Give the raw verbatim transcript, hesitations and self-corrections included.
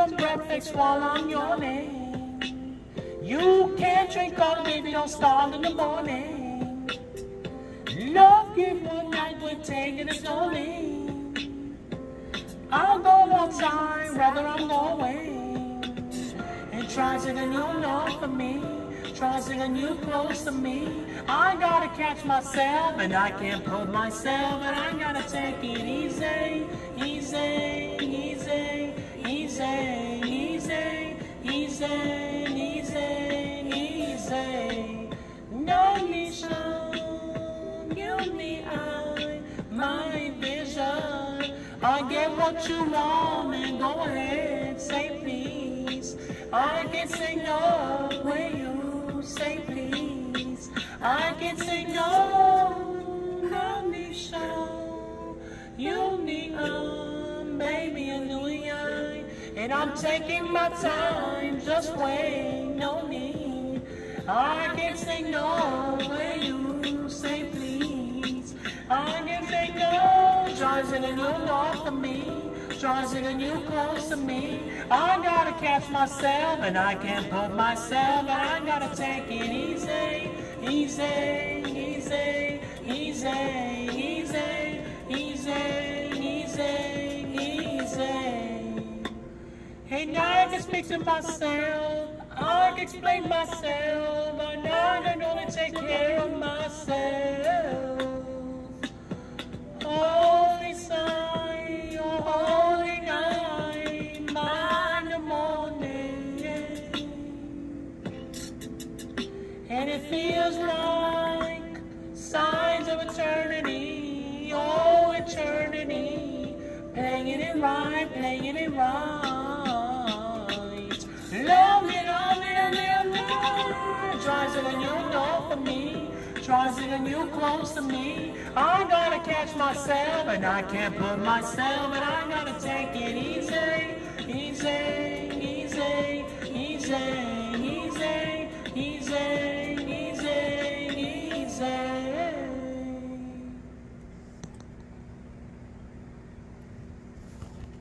some breakfast while I'm yawning. You can't drink all day if you don't start in the morning. Love give one night, we're taking it slowly. I'll go outside, rather I'm going. And try something new north for me. Try something new close to me. I gotta catch myself, and I can't put myself, and I gotta take it easy, easy, easy, easy, easy, easy, easy, easy. No mission, you me I, my vision. I get what you want, and go ahead, say please. I can say no when you say please. I can say no, no need show. You need um, baby, a new eye. And I'm taking my time, just wait, no need. I can say no when you say please. I can say no, tries in a new north for me. Tries in a new close to me. I gotta catch myself, and I can't put myself, and I gotta take it easy, easy, easy, easy, easy, easy, easy, easy. And I can speak to myself, I can explain myself, I know I can only take care of myself. Holy sign, oh holy night, mine the morning. And it feels like signs of eternity, oh eternity. Playing it right, playing it right. Love it, love it, love it. Tries it and you know for me. Tries it and you close to me. I gotta catch myself, and I can't put myself, and I gotta take it easy, easy.